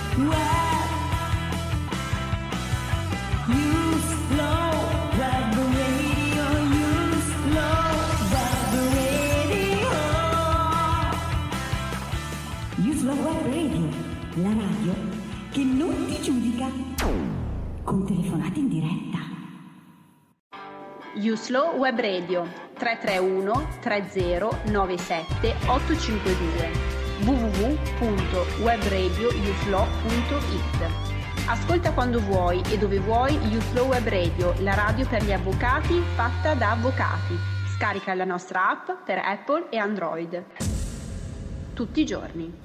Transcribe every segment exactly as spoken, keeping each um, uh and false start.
La radio che non ti giudica, con telefonate in diretta. Uslo Web Radio tre tre uno tre zero nove sette otto cinque due w w w punto webradio uslo punto it. Ascolta quando vuoi e dove vuoi Uslo Web Radio, la radio per gli avvocati fatta da avvocati. Scarica la nostra app per Apple e Android. Tutti i giorni.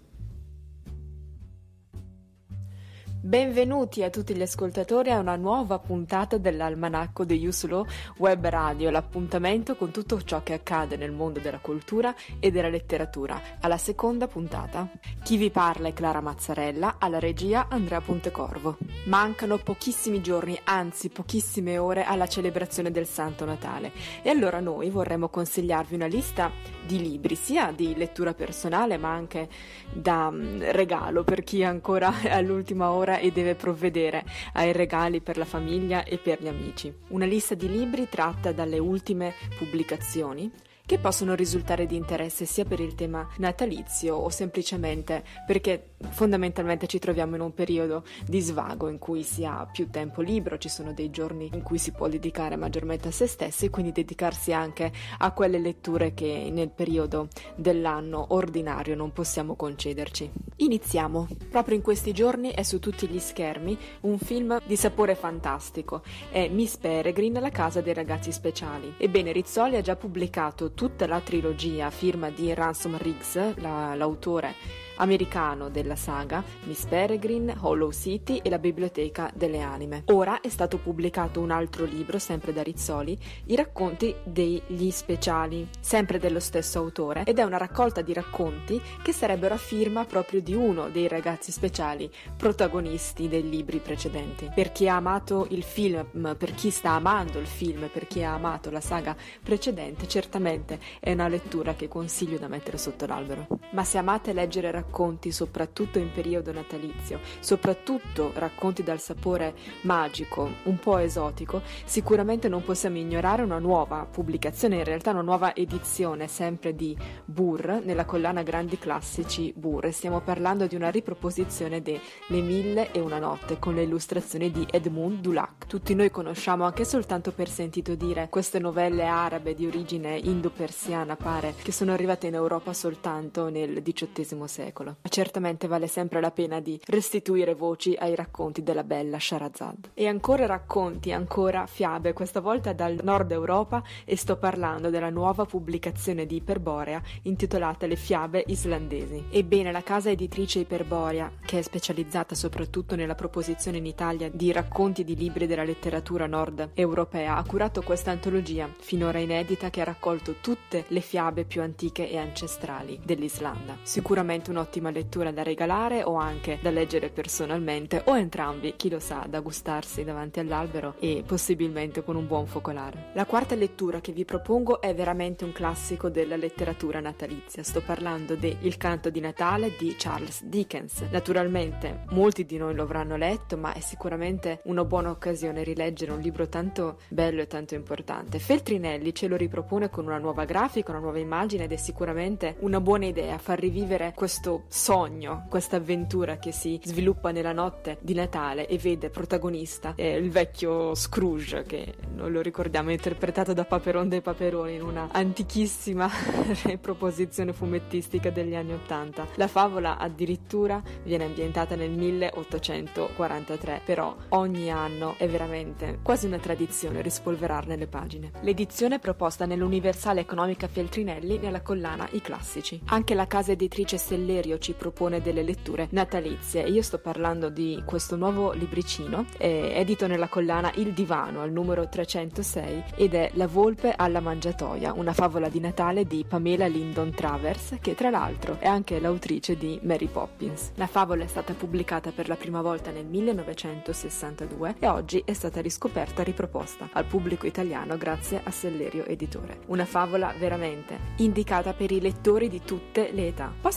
Benvenuti a tutti gli ascoltatori a una nuova puntata dell'Almanacco di Uslo Web Radio, l'appuntamento con tutto ciò che accade nel mondo della cultura e della letteratura. Alla seconda puntata. Chi vi parla è Clara Mazzarella, alla regia Andrea Pontecorvo. Mancano pochissimi giorni, anzi pochissime ore alla celebrazione del Santo Natale e allora noi vorremmo consigliarvi una lista di libri, sia di lettura personale ma anche da um, regalo per chi ancora è all'ultima ora e deve provvedere ai regali per la famiglia e per gli amici. Una lista di libri tratta dalle ultime pubblicazioni che possono risultare di interesse sia per il tema natalizio o semplicemente perché fondamentalmente ci troviamo in un periodo di svago in cui si ha più tempo libero, ci sono dei giorni in cui si può dedicare maggiormente a se stessi e quindi dedicarsi anche a quelle letture che nel periodo dell'anno ordinario non possiamo concederci. Iniziamo. Proprio in questi giorni è su tutti gli schermi un film di sapore fantastico, è Miss Peregrine, la casa dei ragazzi speciali. Ebbene, Rizzoli ha già pubblicato tutta la trilogia a firma di Ransom Riggs, la, l'autore americano della saga, Miss Peregrine, Hollow City e la Biblioteca delle Anime. Ora è stato pubblicato un altro libro, sempre da Rizzoli, I racconti degli speciali, sempre dello stesso autore, ed è una raccolta di racconti che sarebbero a firma proprio di uno dei ragazzi speciali protagonisti dei libri precedenti. Per chi ha amato il film, per chi sta amando il film, per chi ha amato la saga precedente, certamente è una lettura che consiglio da mettere sotto l'albero. Ma se amate leggere racconti racconti soprattutto in periodo natalizio, soprattutto racconti dal sapore magico, un po' esotico, sicuramente non possiamo ignorare una nuova pubblicazione, in realtà una nuova edizione sempre di Burr nella collana Grandi Classici Burr. Stiamo parlando di una riproposizione de Le Mille e una notte con le illustrazioni di Edmund Dulac. Tutti noi conosciamo anche soltanto per sentito dire queste novelle arabe di origine indo-persiana, pare, che sono arrivate in Europa soltanto nel diciottesimo secolo. Certamente vale sempre la pena di restituire voci ai racconti della bella Shahrazad. E ancora racconti, ancora fiabe, questa volta dal nord Europa, e sto parlando della nuova pubblicazione di Iperborea intitolata Le fiabe islandesi. Ebbene, la casa editrice Iperborea, che è specializzata soprattutto nella proposizione in Italia di racconti di libri della letteratura nord europea, ha curato questa antologia finora inedita che ha raccolto tutte le fiabe più antiche e ancestrali dell'Islanda. Sicuramente un ottima lettura da regalare o anche da leggere personalmente o entrambi, chi lo sa, da gustarsi davanti all'albero e possibilmente con un buon focolare. La quarta lettura che vi propongo è veramente un classico della letteratura natalizia. Sto parlando de Il canto di Natale di Charles Dickens. Naturalmente molti di noi lo avranno letto, ma è sicuramente una buona occasione rileggere un libro tanto bello e tanto importante. Feltrinelli ce lo ripropone con una nuova grafica, una nuova immagine ed è sicuramente una buona idea far rivivere questo sogno, questa avventura che si sviluppa nella notte di Natale e vede protagonista eh, il vecchio Scrooge, che non lo ricordiamo, è interpretato da Paperon dei Paperoni in una antichissima proposizione fumettistica degli anni Ottanta. La favola addirittura viene ambientata nel milleottocentoquarantatré, però ogni anno è veramente quasi una tradizione rispolverarne le pagine. L'edizione è proposta nell'Universale Economica Feltrinelli nella collana I Classici. Anche la casa editrice Sellerio ci propone delle letture natalizie e io sto parlando di questo nuovo libricino eh, edito nella collana Il Divano al numero trecentosei ed è La volpe alla mangiatoia, una favola di Natale di Pamela Lyndon Travers, che tra l'altro è anche l'autrice di Mary Poppins. La favola è stata pubblicata per la prima volta nel millenovecentosessantadue e oggi è stata riscoperta e riproposta al pubblico italiano grazie a Sellerio Editore. Una favola veramente indicata per i lettori di tutte le età. Possono anche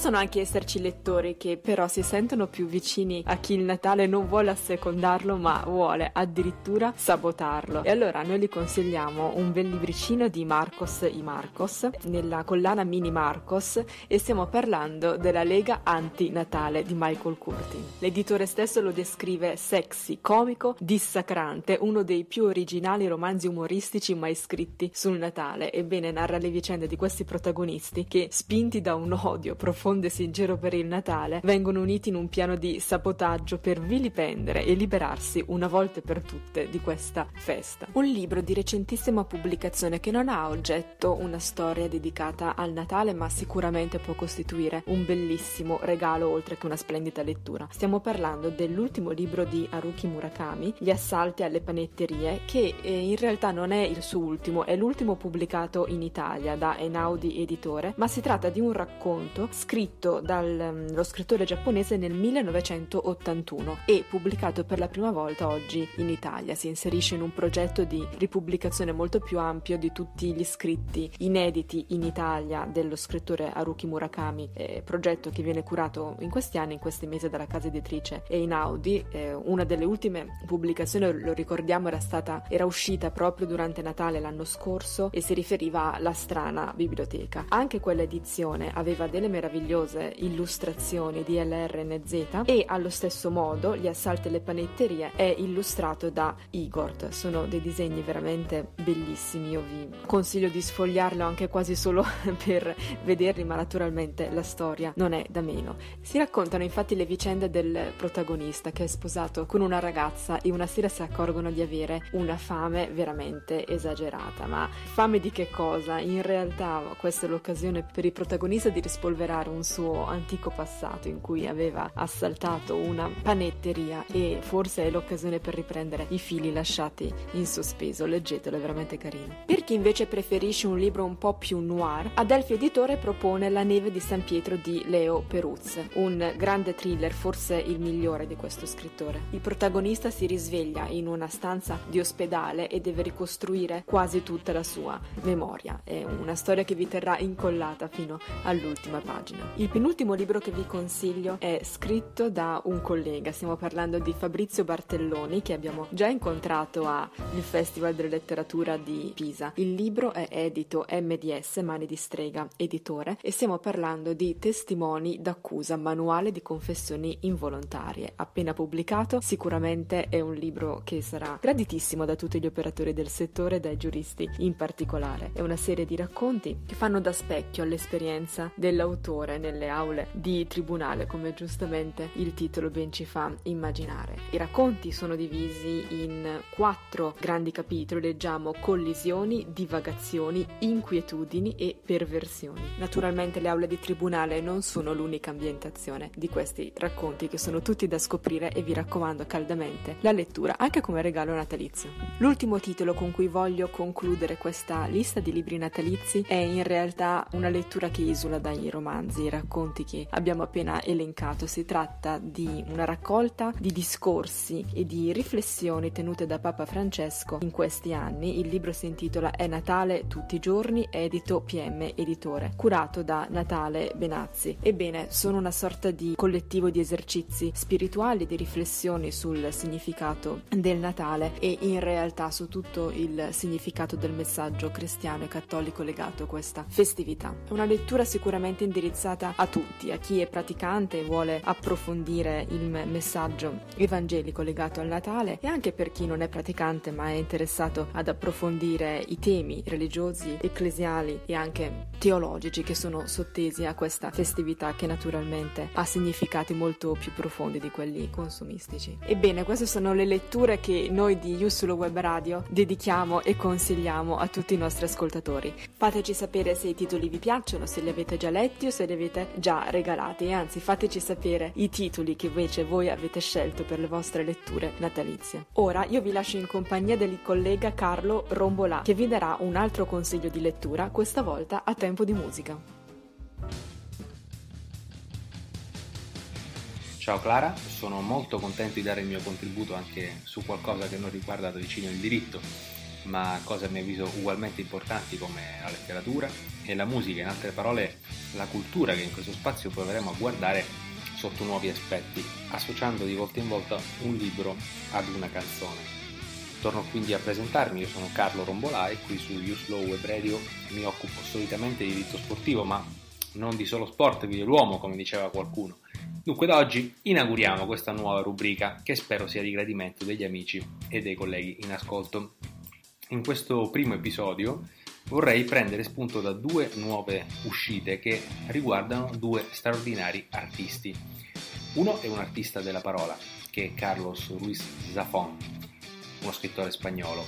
esserci lettori che però si sentono più vicini a chi il Natale non vuole assecondarlo ma vuole addirittura sabotarlo, e allora noi gli consigliamo un bel libricino di Marcos y Marcos nella collana Mini Marcos, e stiamo parlando della Lega Anti-Natale di Michael Curtin. L'editore stesso lo descrive sexy, comico, dissacrante, uno dei più originali romanzi umoristici mai scritti sul Natale. Ebbene, narra le vicende di questi protagonisti che, spinti da un odio profondo e sincero per il Natale, vengono uniti in un piano di sabotaggio per vilipendere e liberarsi una volta per tutte di questa festa. Un libro di recentissima pubblicazione che non ha a oggetto una storia dedicata al Natale, ma sicuramente può costituire un bellissimo regalo oltre che una splendida lettura. Stiamo parlando dell'ultimo libro di Haruki Murakami, Gli assalti alle panetterie, che eh, in realtà non è il suo ultimo, è l'ultimo pubblicato in Italia da Einaudi Editore, ma si tratta di un racconto scritto dallo scrittore giapponese nel millenovecentottantuno e pubblicato per la prima volta oggi in Italia. Si inserisce in un progetto di ripubblicazione molto più ampio di tutti gli scritti inediti in Italia dello scrittore Haruki Murakami, eh, progetto che viene curato in questi anni, in questi mesi, dalla casa editrice Einaudi. Eh, una delle ultime pubblicazioni, lo ricordiamo, era stata era uscita proprio durante Natale l'anno scorso e si riferiva alla strana biblioteca. Anche quella edizione aveva delle meravigliose illustrazioni di L R N Z, e allo stesso modo Gli assalti alle panetterie è illustrato da Igor. Sono dei disegni veramente bellissimi, io vi consiglio di sfogliarlo anche quasi solo per vederli, ma naturalmente la storia non è da meno. Si raccontano infatti le vicende del protagonista che è sposato con una ragazza e una sera si accorgono di avere una fame veramente esagerata. Ma fame di che cosa? In realtà questa è l'occasione per il protagonista di rispolverare un suo antico passato in cui aveva assaltato una panetteria, e forse è l'occasione per riprendere i fili lasciati in sospeso. Leggetelo, è veramente carino. Per chi invece preferisce un libro un po' più noir, Adelphi Editore propone La neve di San Pietro di Leo Peruz, un grande thriller, forse il migliore di questo scrittore. Il protagonista si risveglia in una stanza di ospedale e deve ricostruire quasi tutta la sua memoria. È una storia che vi terrà incollata fino all'ultima pagina. Il penultimo libro che vi consiglio è scritto da un collega, stiamo parlando di Fabrizio Bartelloni, che abbiamo già incontrato al Festival della Letteratura di Pisa. Il libro è edito M D S, Mani di Strega Editore, e stiamo parlando di Testimoni d'accusa, manuale di confessioni involontarie, appena pubblicato. Sicuramente è un libro che sarà graditissimo da tutti gli operatori del settore e dai giuristi in particolare. È una serie di racconti che fanno da specchio all'esperienza dell'autore nelle aule di tribunale, come giustamente il titolo ben ci fa immaginare. I racconti sono divisi in quattro grandi capitoli. Leggiamo collisioni, divagazioni, inquietudini e perversioni. Naturalmente le aule di tribunale non sono l'unica ambientazione di questi racconti, che sono tutti da scoprire, e vi raccomando caldamente la lettura anche come regalo natalizio. L'ultimo titolo con cui voglio concludere questa lista di libri natalizi è in realtà una lettura che esula dai romanzi, i racconti che abbiamo appena elencato. Si tratta di una raccolta di discorsi e di riflessioni tenute da Papa Francesco in questi anni. Il libro si intitola È Natale tutti i giorni, edito P M Editore, curato da Natale Benazzi. Ebbene, sono una sorta di collettivo di esercizi spirituali, di riflessioni sul significato del Natale e in realtà su tutto il significato del messaggio cristiano e cattolico legato a questa festività. È una lettura sicuramente indirizzata a tutti, a chi è praticante e vuole approfondire il messaggio evangelico legato al Natale, e anche per chi non è praticante ma è interessato ad approfondire i temi religiosi, ecclesiali e anche teologici che sono sottesi a questa festività, che naturalmente ha significati molto più profondi di quelli consumistici. Ebbene, queste sono le letture che noi di Yusulo Web Radio dedichiamo e consigliamo a tutti i nostri ascoltatori. Fateci sapere se i titoli vi piacciono, se li avete già letti o se li avete già regalati, e anzi fateci sapere i titoli che invece voi avete scelto per le vostre letture natalizie. Ora io vi lascio in compagnia del collega Carlo Rombolà, che vi darà un altro consiglio di lettura, questa volta a tempo di musica. Ciao Clara, sono molto contento di dare il mio contributo anche su qualcosa che non riguarda da vicino il diritto, ma cose a mio avviso ugualmente importanti come la letteratura e la musica, in altre parole la cultura, che in questo spazio proveremo a guardare sotto nuovi aspetti, associando di volta in volta un libro ad una canzone. Torno quindi a presentarmi, io sono Carlo Rombolà e qui su Uslaw Web Radio mi occupo solitamente di diritto sportivo, ma non di solo sport, vive l'uomo, come diceva qualcuno. Dunque da oggi inauguriamo questa nuova rubrica che spero sia di gradimento degli amici e dei colleghi in ascolto. In questo primo episodio vorrei prendere spunto da due nuove uscite che riguardano due straordinari artisti. Uno è un artista della parola, che è Carlos Ruiz Zafón, uno scrittore spagnolo,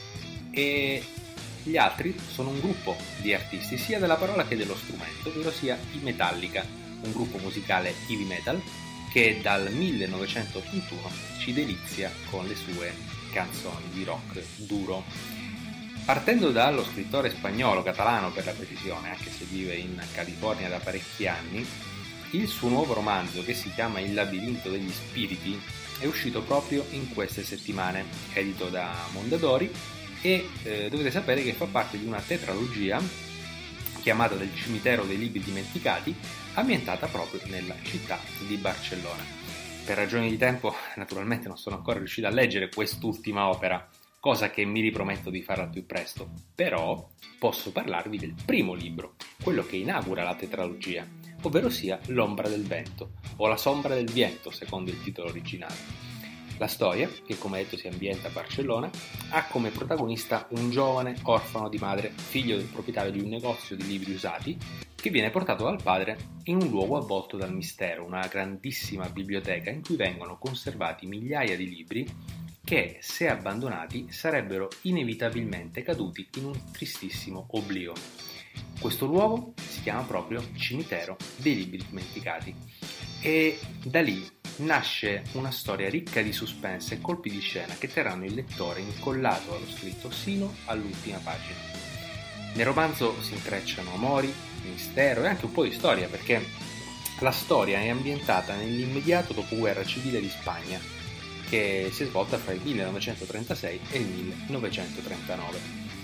e gli altri sono un gruppo di artisti sia della parola che dello strumento, ovvero sia i Metallica, un gruppo musicale heavy metal che dal millenovecentotrentuno ci delizia con le sue canzoni di rock duro. Partendo dallo scrittore spagnolo, catalano per la precisione, anche se vive in California da parecchi anni, il suo nuovo romanzo, che si chiama Il labirinto degli spiriti, è uscito proprio in queste settimane, edito da Mondadori, e eh, dovete sapere che fa parte di una tetralogia chiamata Del cimitero dei libri dimenticati, ambientata proprio nella città di Barcellona. Per ragioni di tempo, naturalmente non sono ancora riuscito a leggere quest'ultima opera, cosa che mi riprometto di fare al più presto, però posso parlarvi del primo libro, quello che inaugura la tetralogia, ovvero sia L'ombra del vento, o La sombra del viento, secondo il titolo originale. La storia, che come detto si ambienta a Barcellona, ha come protagonista un giovane orfano di madre, figlio del proprietario di un negozio di libri usati, che viene portato dal padre in un luogo avvolto dal mistero, una grandissima biblioteca in cui vengono conservati migliaia di libri che, se abbandonati, sarebbero inevitabilmente caduti in un tristissimo oblio. Questo luogo si chiama proprio Cimitero dei libri dimenticati e da lì nasce una storia ricca di suspense e colpi di scena che terranno il lettore incollato allo scritto sino all'ultima pagina. Nel romanzo si intrecciano amori, mistero e anche un po' di storia, perché la storia è ambientata nell'immediato dopoguerra civile di Spagna, che si è svolta fra il millenovecentotrentasei e il millenovecentotrentanove.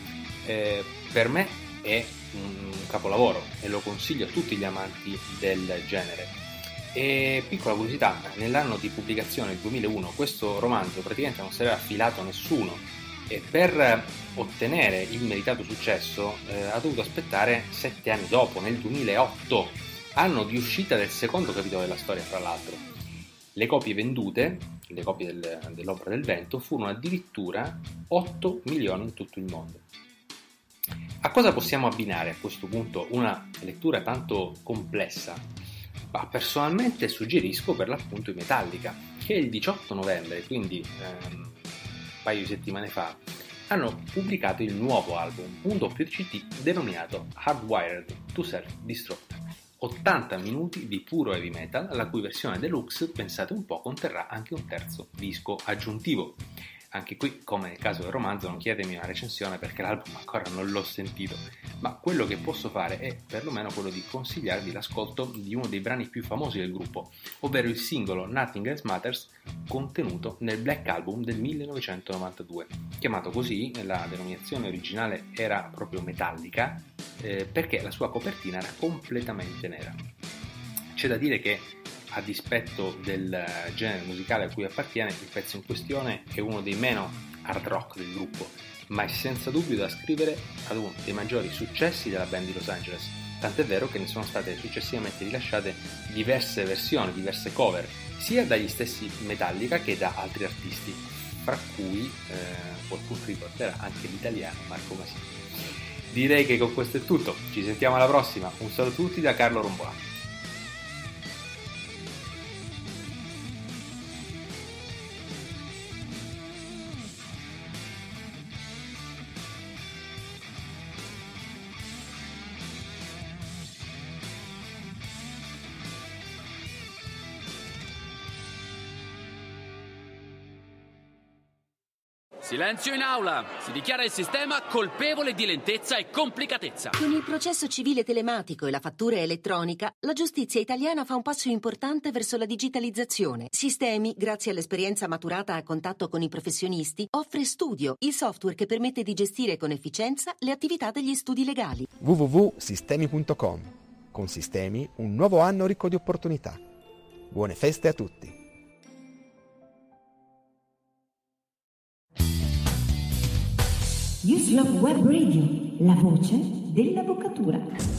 Eh, per me è un capolavoro e lo consiglio a tutti gli amanti del genere. E piccola curiosità, nell'anno di pubblicazione, il duemilauno, questo romanzo praticamente non si era affilato a nessuno e per ottenere il meritato successo eh, ha dovuto aspettare sette anni dopo, nel duemilaotto, anno di uscita del secondo capitolo della storia, fra l'altro. Le copie vendute, le copie del, dell'Ombra del Vento, furono addirittura otto milioni in tutto il mondo. A cosa possiamo abbinare a questo punto una lettura tanto complessa? Ma personalmente suggerisco per l'appunto i Metallica, che il diciotto novembre, quindi ehm, un paio di settimane fa, hanno pubblicato il nuovo album, un doppio C D denominato Hardwired to Self-Destruct. ottanta minuti di puro heavy metal, la cui versione deluxe, pensate un po', conterrà anche un terzo disco aggiuntivo. Anche qui, come nel caso del romanzo, non chiedetemi una recensione perché l'album ancora non l'ho sentito, ma quello che posso fare è perlomeno quello di consigliarvi l'ascolto di uno dei brani più famosi del gruppo, ovvero il singolo Nothing Else Matters, contenuto nel Black Album del millenovecentonovantadue. Chiamato così, la denominazione originale era proprio Metallica, eh, perché la sua copertina era completamente nera. C'è da dire che, a dispetto del genere musicale a cui appartiene, il pezzo in questione è uno dei meno hard rock del gruppo, ma è senza dubbio da scrivere ad uno dei maggiori successi della band di Los Angeles, tant'è vero che ne sono state successivamente rilasciate diverse versioni, diverse cover, sia dagli stessi Metallica che da altri artisti, fra cui eh, qualcuno ricorderà anche l'italiano Marco Masini. Direi che con questo è tutto, ci sentiamo alla prossima, un saluto a tutti da Carlo Rombolà. Silenzio in aula! Si dichiara il sistema colpevole di lentezza e complicatezza. Con il processo civile telematico e la fattura elettronica, la giustizia italiana fa un passo importante verso la digitalizzazione. Sistemi, grazie all'esperienza maturata a contatto con i professionisti, offre Studio, il software che permette di gestire con efficienza le attività degli studi legali. w w w punto sistemi punto com. Con Sistemi, un nuovo anno ricco di opportunità. Buone feste a tutti! Uslop Web Radio, la voce dell'avvocatura.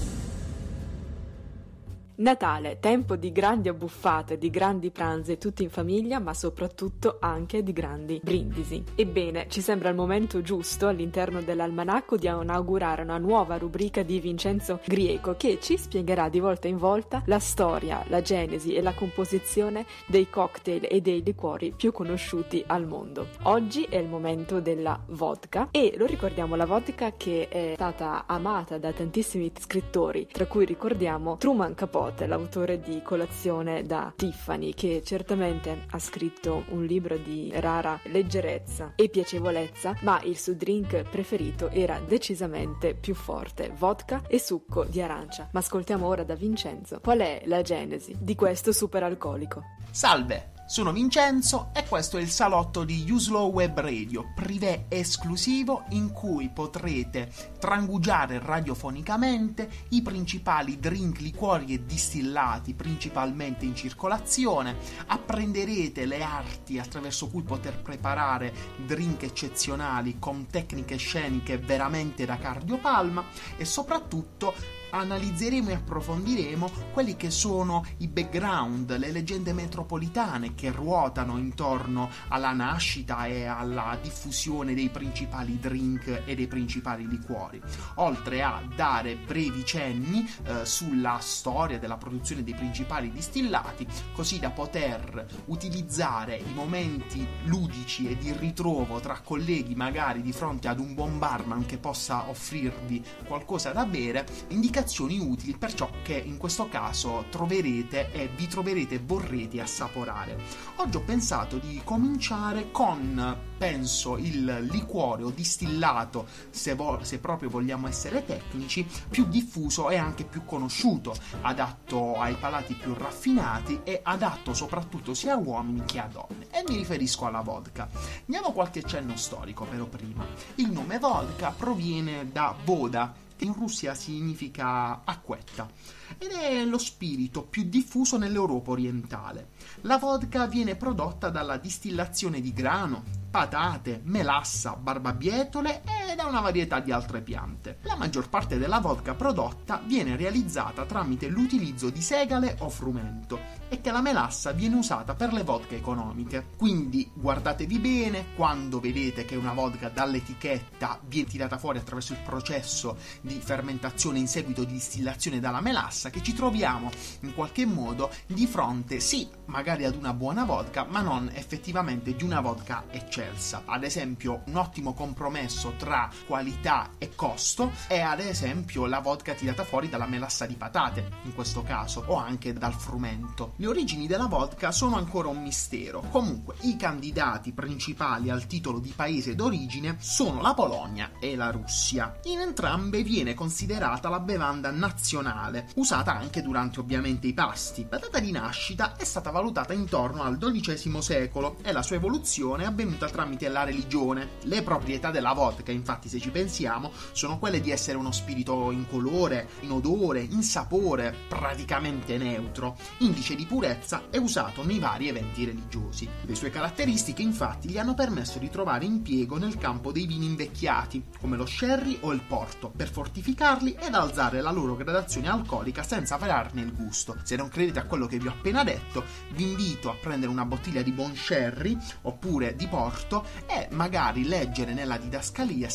Natale, tempo di grandi abbuffate, di grandi pranzi tutti in famiglia, ma soprattutto anche di grandi brindisi. Ebbene, ci sembra il momento giusto all'interno dell'almanacco di inaugurare una nuova rubrica di Vincenzo Grieco che ci spiegherà di volta in volta la storia, la genesi e la composizione dei cocktail e dei liquori più conosciuti al mondo. Oggi è il momento della vodka e lo ricordiamo, la vodka che è stata amata da tantissimi scrittori, tra cui ricordiamo Truman Capote, l'autore di Colazione da Tiffany, che certamente ha scritto un libro di rara leggerezza e piacevolezza, ma il suo drink preferito era decisamente più forte: vodka e succo di arancia. Ma ascoltiamo ora da Vincenzo qual è la genesi di questo superalcolico. Salve! Sono Vincenzo e questo è il salotto di Uslow Web Radio, privé esclusivo in cui potrete trangugiare radiofonicamente i principali drink, liquori e distillati principalmente in circolazione, apprenderete le arti attraverso cui poter preparare drink eccezionali con tecniche sceniche veramente da cardiopalma e soprattutto analizzeremo e approfondiremo quelli che sono i background, le leggende metropolitane che ruotano intorno alla nascita e alla diffusione dei principali drink e dei principali liquori, oltre a dare brevi cenni eh, sulla storia della produzione dei principali distillati, così da poter utilizzare i momenti ludici e di ritrovo tra colleghi, magari di fronte ad un buon barman che possa offrirvi qualcosa da bere, indicazioni utili per ciò che in questo caso troverete e vi troverete e vorrete assaporare. Oggi ho pensato di cominciare con, penso, il liquore o distillato, se, vo- se proprio vogliamo essere tecnici, più diffuso e anche più conosciuto, adatto ai palati più raffinati e adatto soprattutto sia a uomini che a donne, e mi riferisco alla vodka. Diamo qualche cenno storico però prima. Il nome vodka proviene da voda, che in Russia significa acquetta, ed è lo spirito più diffuso nell'Europa orientale. La vodka viene prodotta dalla distillazione di grano, patate, melassa, barbabietole e da una varietà di altre piante. La maggior parte della vodka prodotta viene realizzata tramite l'utilizzo di segale o frumento, e che la melassa viene usata per le vodka economiche. Quindi guardatevi bene quando vedete che una vodka dall'etichetta viene tirata fuori attraverso il processo di fermentazione in seguito di distillazione dalla melassa, che ci troviamo in qualche modo di fronte, sì, magari ad una buona vodka, ma non effettivamente di una vodka eccelsa. Ad esempio, un ottimo compromesso tra qualità e costo è ad esempio la vodka tirata fuori dalla melassa di patate, in questo caso, o anche dal frumento. Le origini della vodka sono ancora un mistero. Comunque, i candidati principali al titolo di paese d'origine sono la Polonia e la Russia. In entrambe viene considerata la bevanda nazionale, usata anche durante ovviamente i pasti. La data di nascita è stata valutata intorno al dodicesimo secolo e la sua evoluzione è avvenuta tramite la religione. Le proprietà della vodka, infatti, se ci pensiamo, sono quelle di essere uno spirito incolore, in odore, in sapore, praticamente neutro, indice di purezza e usato nei vari eventi religiosi. Le sue caratteristiche, infatti, gli hanno permesso di trovare impiego nel campo dei vini invecchiati, come lo sherry o il porto, per fortificarli ed alzare la loro gradazione alcolica senza variarne il gusto. Se non credete a quello che vi ho appena detto, vi invito a prendere una bottiglia di buon sherry oppure di porto e magari leggere nella didascalia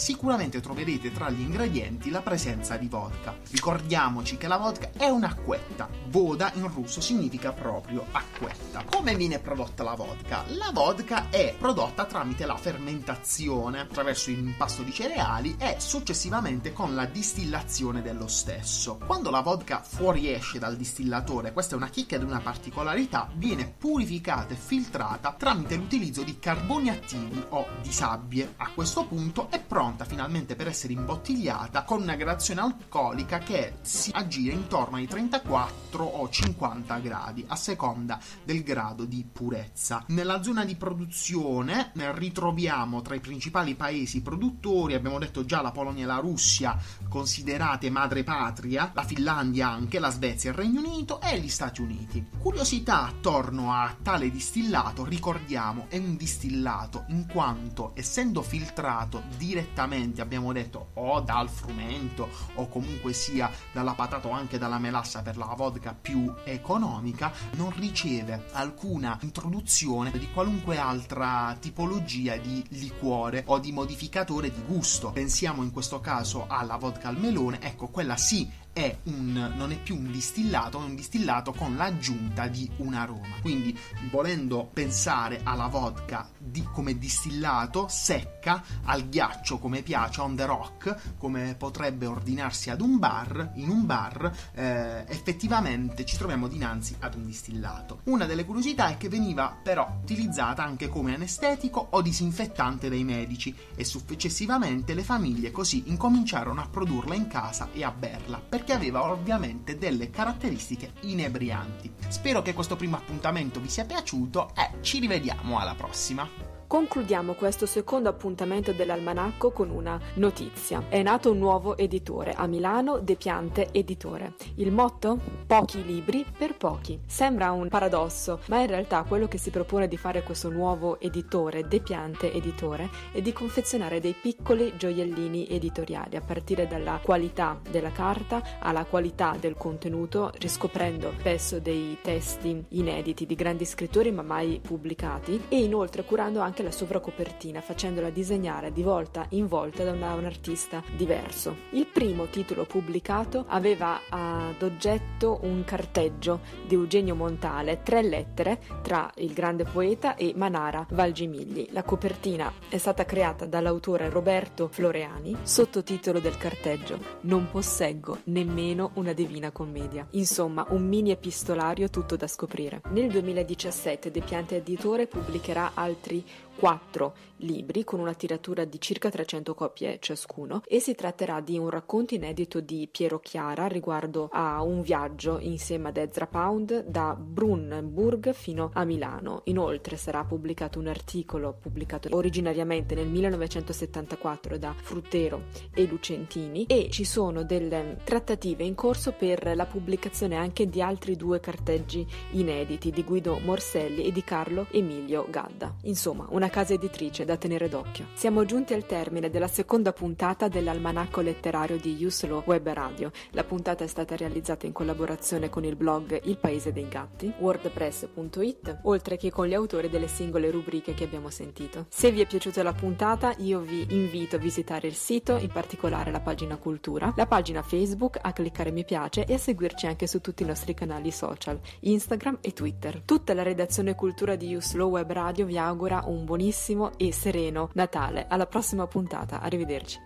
sicuramente troverete tra gli ingredienti la presenza di vodka. Ricordiamoci che la vodka è un'acquetta. Voda in russo significa proprio acquetta. Come viene prodotta la vodka? La vodka è prodotta tramite la fermentazione attraverso l'impasto di cereali e successivamente con la distillazione dello stesso. Quando la vodka fuoriesce dal distillatore, questa è una chicca ed una particolarità, viene purificata e filtrata tramite l'utilizzo di carboni attivi o di sabbie. A questo punto è pronta finalmente per essere imbottigliata con una gradazione alcolica che si aggira intorno ai trentaquattro o cinquanta gradi a seconda del grado di purezza. Nella zona di produzione ritroviamo tra i principali paesi produttori, abbiamo detto già la Polonia e la Russia considerate madrepatria, la Finlandia anche, la Svezia, il Regno Unito e gli Stati Uniti. Curiosità attorno a tale distillato: ricordiamo è un distillato in quanto essendo filtrato direttamente, abbiamo detto, o dal frumento o comunque sia dalla patata o anche dalla melassa per la vodka più economica, non riceve alcuna introduzione di qualunque altra tipologia di liquore o di modificatore di gusto. Pensiamo in questo caso alla vodka al melone, ecco, quella sì è un, non è più un distillato, è un distillato con l'aggiunta di un aroma. Quindi, volendo pensare alla vodka di, come distillato, secca, al ghiaccio come piace, on the rock, come potrebbe ordinarsi ad un bar, in un bar, eh, effettivamente ci troviamo dinanzi ad un distillato. Una delle curiosità è che veniva però utilizzata anche come anestetico o disinfettante dai medici e successivamente le famiglie così incominciarono a produrla in casa e a berla, perché aveva ovviamente delle caratteristiche inebrianti. Spero che questo primo appuntamento vi sia piaciuto e ci rivediamo alla prossima. Concludiamo questo secondo appuntamento dell'Almanacco con una notizia. È nato un nuovo editore a Milano, De Piante Editore. Il motto? Pochi libri per pochi. Sembra un paradosso, ma in realtà quello che si propone di fare questo nuovo editore, De Piante Editore, è di confezionare dei piccoli gioiellini editoriali, a partire dalla qualità della carta alla qualità del contenuto, riscoprendo spesso dei testi inediti di grandi scrittori ma mai pubblicati, e inoltre curando anche la sovracopertina, facendola disegnare di volta in volta da una, un artista diverso. Il primo titolo pubblicato aveva ad oggetto un carteggio di Eugenio Montale, tre lettere tra il grande poeta e Manara Valgimigli. La copertina è stata creata dall'autore Roberto Floreani, sottotitolo del carteggio: Non posseggo nemmeno una divina commedia. Insomma, un mini epistolario tutto da scoprire. Nel duemiladiciassette De Piante Editore pubblicherà altri quattro libri con una tiratura di circa trecento copie ciascuno, e si tratterà di un racconto inedito di Piero Chiara riguardo a un viaggio insieme ad Ezra Pound da Brunenburg fino a Milano. Inoltre sarà pubblicato un articolo pubblicato originariamente nel millenovecentosettantaquattro da Fruttero e Lucentini, e ci sono delle trattative in corso per la pubblicazione anche di altri due carteggi inediti di Guido Morselli e di Carlo Emilio Gadda. Insomma, una casa editrice da tenere d'occhio. Siamo giunti al termine della seconda puntata dell'Almanacco letterario di Uslo Web Radio. La puntata è stata realizzata in collaborazione con il blog Il Paese dei Gatti, wordpress punto it, oltre che con gli autori delle singole rubriche che abbiamo sentito. Se vi è piaciuta la puntata, io vi invito a visitare il sito, in particolare la pagina Cultura, la pagina Facebook, a cliccare mi piace e a seguirci anche su tutti i nostri canali social, Instagram e Twitter. Tutta la redazione Cultura di Uslo Web Radio vi augura un buonissimo e sereno Natale. Alla prossima puntata, arrivederci.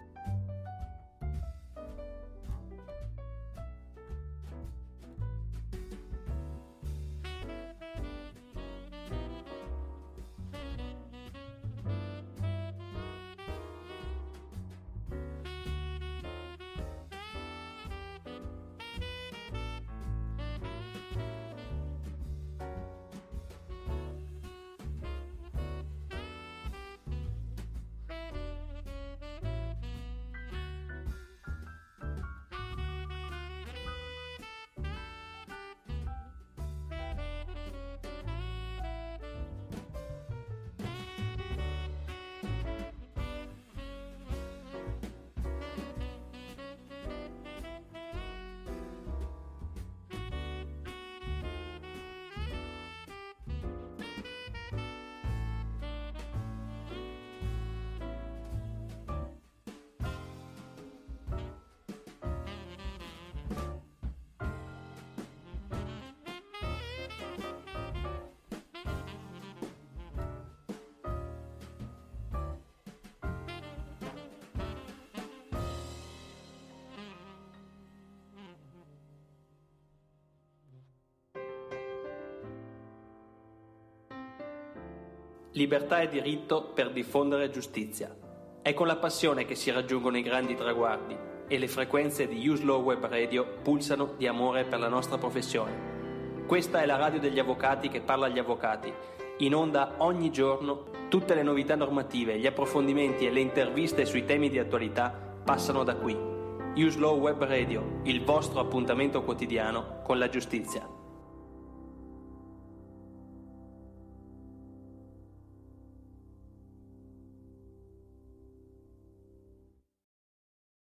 Libertà e diritto per diffondere giustizia. È con la passione che si raggiungono i grandi traguardi e le frequenze di Uslow Web Radio pulsano di amore per la nostra professione. Questa è la radio degli avvocati che parla agli avvocati. In onda ogni giorno tutte le novità normative, gli approfondimenti e le interviste sui temi di attualità passano da qui. Uslow Web Radio, il vostro appuntamento quotidiano con la giustizia.